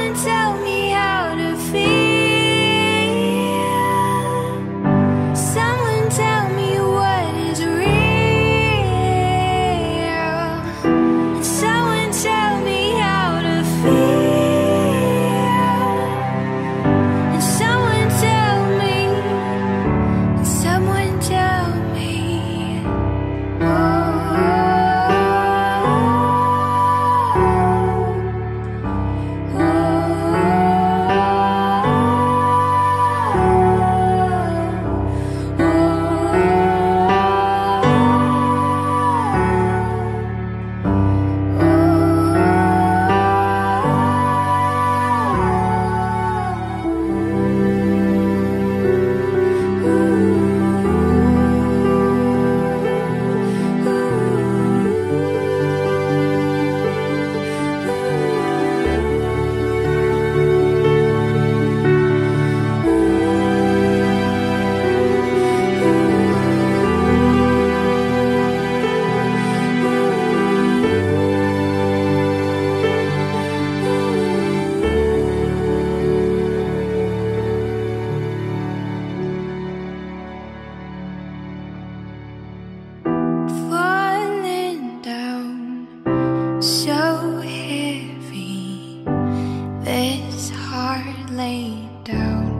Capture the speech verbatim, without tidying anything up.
Someone tell me how to feel. Someone tell me what is real. Someone tell me how to feel. And someone tell me, someone tell me, oh. Falling down, so heavy, this heart laid down.